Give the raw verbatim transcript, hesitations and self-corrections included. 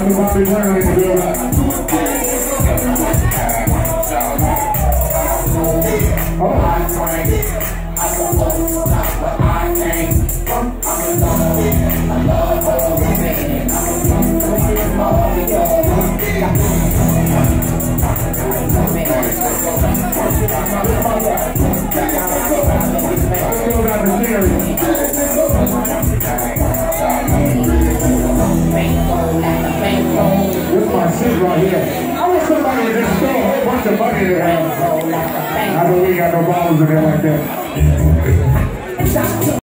Bobby Bobby Brown in the building. Oh. I supposed to stop, but I can't. I'm alone. I love her women. I'm alone with this money. This is my shit right here. I wish somebody would just throw a whole bunch of money in there. I know we ain't got no bottles in there like that.